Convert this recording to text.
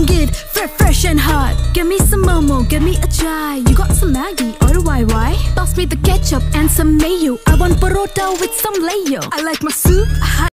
like it fresh and hot. Give me some Momo, give me a chai. You got some Maggi or a YY? Toss me the ketchup and some mayo. I want parota with some layo. I like my soup hot.